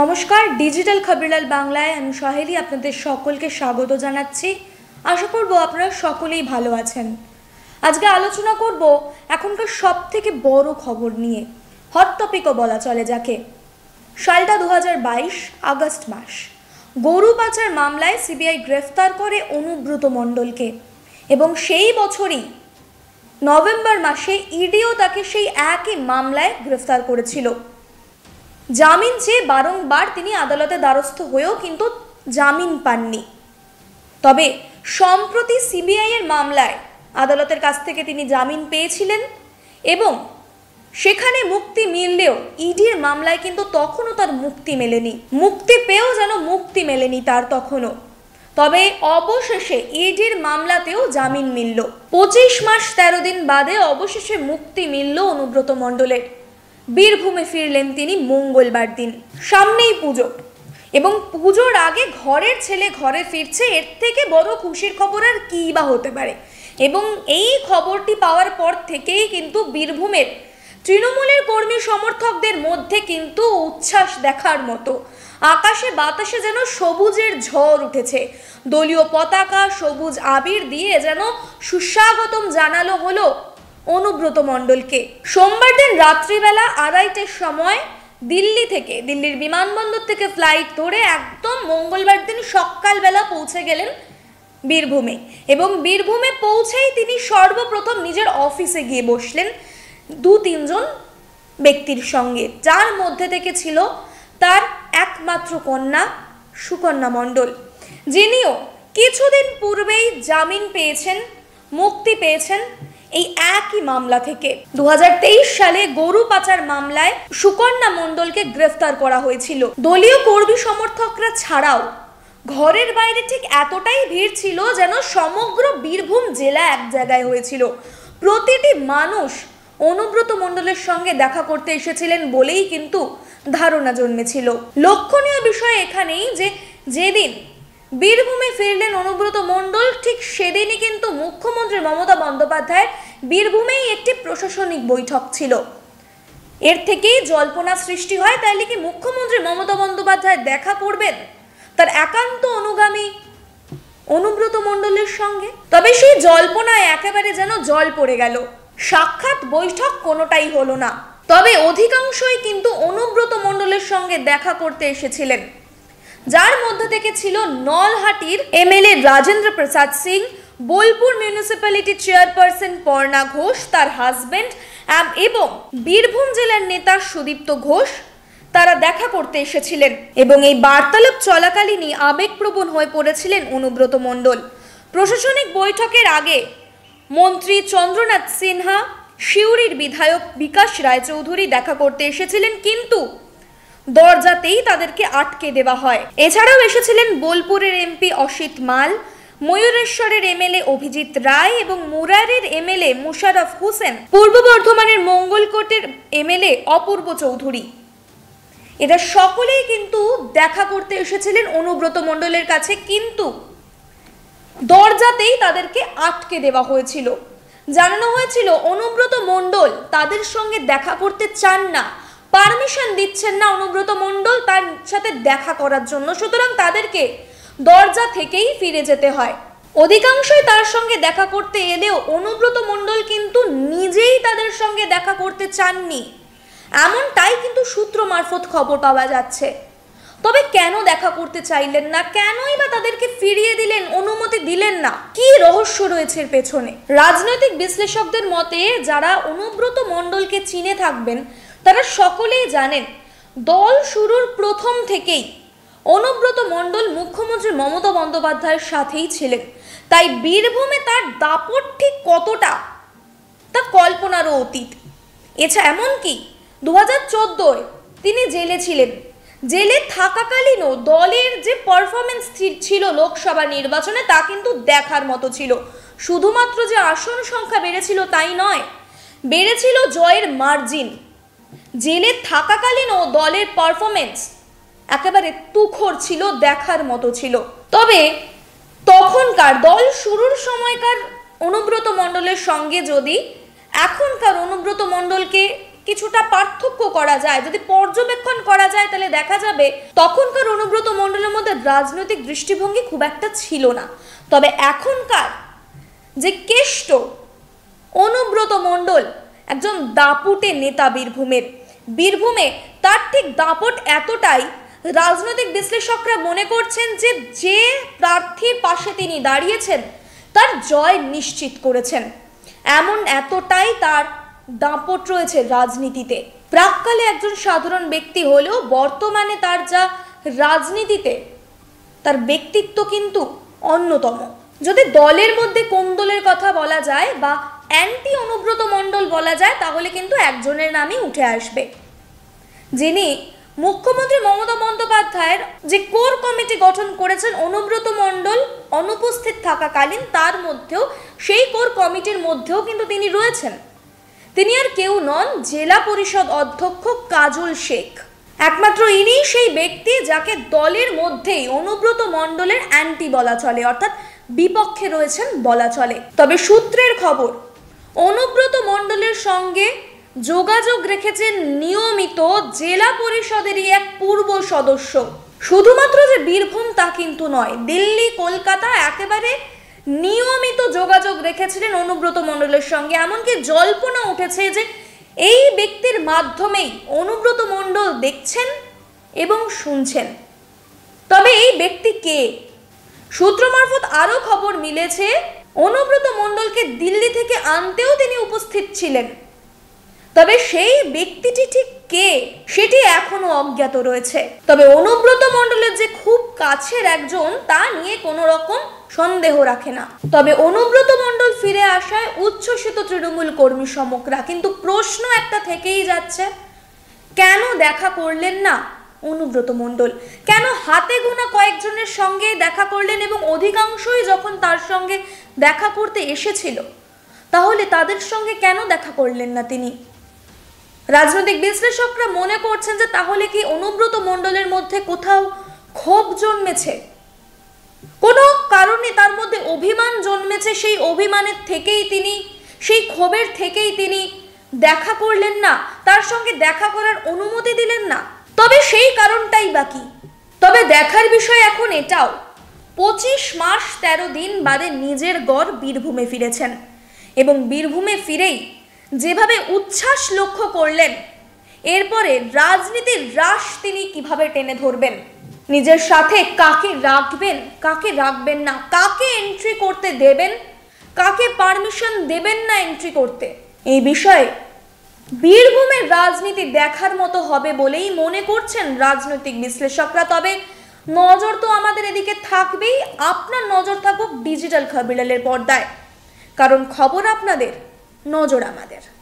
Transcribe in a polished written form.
নমস্কার, ডিজিটাল খবরলাল বাংলায় আমি সহেলি আপনাদের সকলকে স্বাগত জানাচ্ছি। আশা করব আপনারা সকলেই ভালো আছেন। আজকে আলোচনা করব এখনকার সবথেকে বড় খবর নিয়ে, হট টপিকও বলা চলে যাকে। সালটা 2022 আগস্ট মাস। গরু পাচার মামলায় সিবিআই গ্রেফতার করে অনুব্রত মণ্ডলকে এবং সেই বছরই নভেম্বর মাসে ইডিও তাকে সেই একই মামলায় গ্রেফতার করেছিল। জামিন চেয়ে বারংবার তিনি আদালতে দ্বারস্থ হয়েও কিন্তু জামিন পাননি। তবে সম্প্রতি সিবিআই এর মামলায় আদালতের কাছ থেকে তিনি জামিন পেয়েছিলেন এবং সেখানে মুক্তি মিললেও ইডির মামলায় কিন্তু তখনও তার মুক্তি মেলেনি। মুক্তি পেয়েও যেন মুক্তি মেলেনি তার তখনও। তবে অবশেষে ইডির মামলাতেও জামিন মিলল। 25 মাস 13 দিন বাদে অবশেষে মুক্তি মিলল অনুব্রত মণ্ডলের। বীরভূমে ফিরলেন তিনি মঙ্গলবার দিন। সামনেই পুজো এবং পুজোর আগে ঘরের ছেলে ঘরে ফিরছে, এর থেকে বড় খুশির খবর আর কী বা হতে পারে। এবং এই খবরটি পাওয়ার পর থেকেই কিন্তু বীরভূমের তৃণমূলের কর্মী সমর্থকদের মধ্যে কিন্তু উচ্ছ্বাস দেখার মতো। আকাশে বাতাসে যেন সবুজের ঝড় উঠেছে। দলীয় পতাকা সবুজ আবির দিয়ে যেন সুস্বাগতম জানালো হলো অনুব্রত মণ্ডলকে। সোমবার দিন রাত্রিবেলা 2:30টার সময় দিল্লির বিমানবন্দর থেকে ফ্লাইট ধরে একদম মঙ্গলবার দিন সকালবেলা পৌঁছে গেলেন বীরভূমে এবং বীরভূমে পৌঁছেই তিনি সর্বপ্রথম নিজের অফিসে গিয়ে বসলেন 2-3 জন ব্যক্তির সঙ্গে, যার মধ্যে থেকে ছিল তার একমাত্র কন্যা সুকন্যা মণ্ডল, যিনিও কিছুদিন পূর্বেই জামিন পেয়েছেন, মুক্তি পেয়েছেন এই একই মামলা থেকে। 2023 সালে গরু পাচার মামলায় সুকন্যা মণ্ডলকে গ্রেফতার করা হয়েছিল। দলীয় কর্মী সমর্থকরা ছাড়াও ঘরের বাইরে ঠিক এতটাই ভিড় ছিল যেন সমগ্র বীরভূম জেলা এক জায়গায় হয়েছিল। প্রতিটি মানুষ অনুব্রত মণ্ডলের সঙ্গে দেখা করতে এসেছিলেন বলেই কিন্তু ধারণা জন্মেছিল। লক্ষণীয় বিষয় এখানেই যে যেদিন বীরভূমে ফিরলেন অনুব্রত মণ্ডল, ঠিক সেদিনই কিন্তু মুখ্যমন্ত্রী মমতা বন্দ্যোপাধ্যায়ের বীরভূমেই একটি প্রশাসনিক বৈঠক ছিল। এর থেকেই জল্পনা সৃষ্টি হয়, তাইলে কি মুখ্যমন্ত্রী মমতা বন্দ্যোপাধ্যায় দেখা করবেন তার একান্ত অনুগামী অনুব্রত মণ্ডলের সঙ্গে? তবে সেই জল্পনায় একেবারে যেন জল পড়ে গেল। সাক্ষাৎ বৈঠক কোনোটাই হলো না। তবে অধিকাংশই কিন্তু অনুব্রত মণ্ডলের সঙ্গে দেখা করতে এসেছিলেন, যার মধ্যে থেকে ছিল নলহাটির MLA Rajendra Prasad Singh, Bolpur municipality chairperson Parna Ghosh, তার হাজবেন্ড এবং বীরভূম জেলার নেতা সুদীপ্ত ঘোষ, তারা দেখা করতে এসেছিলেন। এবং এই বার্তালাপ চলাকালীনই আবেগপ্রবণ হয়ে পড়েছিলেন অনুব্রত মণ্ডল। প্রশাসনিক বৈঠকের আগে মন্ত্রী চন্দ্রনাথ সিনহা, সিউড়ির বিধায়ক বিকাশ রায়চৌধুরী দেখা করতে এসেছিলেন, কিন্তু দরজাতেই তাদেরকে আটকে দেওয়া হয়। এছাড়াও এসেছিলেন বোলপুরের এমপি অসিত মাল, ময়ূরেশ্বরের এমএলএ অভিজিৎ রায় এবং মুরারের এমএলএ মুশারফ হোসেন, পূর্ব বর্ধমানের মঙ্গলকোটের এমএলএ অপূর্ব চৌধুরী। এরা সকলেই কিন্তু দেখা করতে এসেছিলেন অনুব্রত মণ্ডলের কাছে, কিন্তু দরজাতেই তাদেরকে আটকে দেওয়া হয়েছিল। জানানো হয়েছিল অনুব্রত মণ্ডল তাদের সঙ্গে দেখা করতে চান না, পারমিশন দিচ্ছেন না অনুব্রত মণ্ডল তার সাথে দেখা করার জন্য, সুতরাং তাদেরকে দরজা থেকেই ফিরে যেতে হয়। অধিকাংশই তার সঙ্গে দেখা করতে এলেও অনুব্রত মণ্ডল কিন্তু নিজেই তাদের সঙ্গে দেখা করতে চাননি, এমনটাই কিন্তু সূত্র মারফত খবর পাওয়া যাচ্ছে। তবে কেন দেখা করতে চাইলেন না, কেনই বা তাদেরকে ফিরিয়ে দিলেন, অনুমতি দিলেন না, কি রহস্য রয়েছে এর পেছনে? রাজনৈতিক বিশ্লেষকদের মতে যারা অনুব্রত মণ্ডলকে চিনে থাকবেন তারা সকলেই জানেন দল শুরুর প্রথম থেকেই অনুব্রত মণ্ডল মুখ্যমন্ত্রী মমতা বন্দ্যোপাধ্যায়ের সাথেই ছিলেন। তাই বীরভূমে তার দাপট ঠিক কতটা তা কল্পনারও অতীত। এছাড়া এমনকি 2014 তিনি জেলে ছিলেন। জেলে থাকাকালীনও দলের যে পারফরমেন্স ছিল লোকসভা নির্বাচনে তা কিন্তু দেখার মতো ছিল। শুধুমাত্র যে আসন সংখ্যা বেড়েছিল তাই নয়, বেড়েছিল জয়ের মার্জিন। জেলে থাকাকালীনও দলের পারফরমেন্স একেবারে তুখর ছিল, দেখার মতো ছিল। তবে তখনকার দল শুরুর সময়কার অনুব্রত মণ্ডলের সঙ্গে যদি এখনকার অনুব্রত মণ্ডলকে কিছুটা পার্থক্য করা যায়, যদি পর্যবেক্ষণ করা যায়, তাহলে দেখা যাবে তখনকার অনুব্রত মণ্ডলের মধ্যে রাজনৈতিক দৃষ্টিভঙ্গি খুব একটা ছিল না। তবে এখনকার যে কেষ্ট অনুব্রত মণ্ডল একজন দাপুটে নেতা বীরভূমে তার ঠিক দাপট এতটাই, রাজনৈতিক বিশ্লেষকরা মনে করছেন যে যে প্রার্থীর পাশে তিনি দাঁড়িয়েছেন তার জয় নিশ্চিত করেছেন, এমন এতটাই তার দাপট রয়েছে রাজনীতিতে। প্রাক্কালে একজন সাধারণ ব্যক্তি হলেও বর্তমানে তার যা রাজনীতিতে তার ব্যক্তিত্ব কিন্তু অন্যতম। যদি দলের মধ্যে কোন দলের কথা বলা যায় বা অ্যান্টি অনুব্রত মণ্ডল বলা যায়, তাহলে কিন্তু একজনের নামই উঠে আসবে, যিনি মুখ্যমন্ত্রী মমতা বন্দ্যোপাধ্যায়ের যে কোর কমিটি গঠন করেছেন অনুব্রত মণ্ডল অনুপস্থিত থাকাকালীন, তার মধ্যেও সেই কোর কমিটির মধ্যেও কিন্তু তিনি রয়েছেন। তিনি আর কেউ নন, জেলা পরিষদ অধ্যক্ষ কাজল শেখ। একমাত্র ইনি সেই ব্যক্তি যাকে দলের মধ্যেই অনুব্রত মণ্ডলের অ্যান্টি বলা চলে, অর্থাৎ বিপক্ষে রয়েছেন বলা চলে। তবে সূত্রের খবর, অনুব্রত মণ্ডলের সঙ্গে যোগাযোগ রেখেছেন নিয়মিত জেলা পরিষদেরই এক পূর্ব সদস্য। শুধুমাত্র যে বীরভূম তা কিন্তু নয়, দিল্লি, কলকাতা একেবারে নিয়মিত যোগাযোগ রেখেছিলেন অনুব্রত মণ্ডলের সঙ্গে। এমনকি জল্পনা উঠেছে যে এই ব্যক্তির মাধ্যমেই অনুব্রত মণ্ডল দেখছেন এবং শুনছেন। তবে এই ব্যক্তি কে? সূত্র মারফত আরো খবর মিলেছে, অনুব্রত মণ্ডলকে দিল্লি থেকে আনতেও তিনি উপস্থিত ছিলেন। তবে সেই ব্যক্তিটি ঠিক কে সেটি এখনো অজ্ঞাত রয়েছে। তবে অনুব্রত মণ্ডলের যে খুব কাছের একজন, তা নিয়ে কোনো রকম সন্দেহ রাখে না। তবে অনুব্রত মণ্ডল ফিরে আসায় উচ্ছ্বসিত তৃণমূল কর্মী সমকরা, কিন্তু প্রশ্ন একটা থেকেই যাচ্ছে, কেন দেখা করলেন না অনুব্রত মণ্ডল? কেন হাতে গোনা কয়েকজনের সঙ্গে দেখা করলেন এবং অধিকাংশই যখন তার সঙ্গে দেখা করতে এসেছিল, তাহলে তাদের সঙ্গে কেন দেখা করলেন না তিনি? রাজনৈতিক বিশ্লেষকরা মনে করছেন যে তাহলে কি অনুব্রত মণ্ডলের মধ্যে কোথাও ক্ষোভ জন্মেছে, কোনো কারণে তার মধ্যে অভিমান জন্মেছে, সেই অভিমানের থেকেই তিনি, সেই ক্ষোভের থেকেই তিনি দেখা করলেন না, তার সঙ্গে দেখা করার অনুমতি দিলেন না। তবে সেই কারণটাই বাকি। তবে দেখার বিষয় এখন এটাও, 25 মাস 13 দিন বাদে নিজের গড় বীরভূমে ফিরেছেন এবং বীরভূমে ফিরেই যেভাবে উচ্ছ্বাস লক্ষ্য করলেন, এরপরে রাজনীতির রাশ তিনি কিভাবে টেনে ধরবেন, নিজের সাথে কাকে রাখবেন কাকে রাখবেন না, কাকে এন্ট্রি করতে দেবেন, কাকে পারমিশন দেবেন না এন্ট্রি করতে, এই বিষয়ে বীরভূমের রাজনীতি দেখার মতো হবে বলেই মনে করছেন রাজনৈতিক বিশ্লেষকরা। তবে নজর তো আমাদের এদিকে থাকবেই, আপনার নজর থাকুক ডিজিটাল খবরের পর্দায়, কারণ খবর আপনাদের, নজর আমাদের।